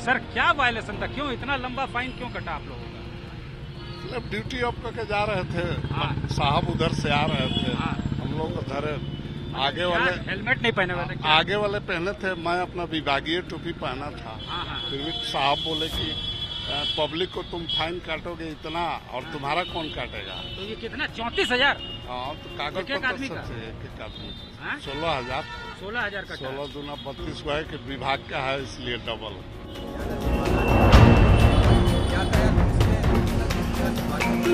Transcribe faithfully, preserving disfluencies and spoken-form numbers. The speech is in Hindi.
सर क्या वायलेशन था, क्यों इतना लंबा फाइन क्यों कटा आप लोगों का? मतलब ड्यूटी ऑफ करके जा रहे थे, हाँ। साहब उधर से आ रहे थे, हाँ। हम लोग को धरे। आगे वाले हेलमेट नहीं पहने हुए थे क्या? आगे वाले पहने थे, मैं अपना विभागीय टोपी पहना था। हाँ, हाँ। फिर भी साहब बोले कि पब्लिक को तुम फाइन काटोगे इतना और तुम्हारा कौन काटेगा। तो ये कितना, चौंतीस हजार हाँ, तो कागज एक एक आदमी का? एक एक आदमी हाँ? सोलह हजार सोलह हजार का सोलह दूना बत्तीस हुआ है कि विभाग का है इसलिए डबल।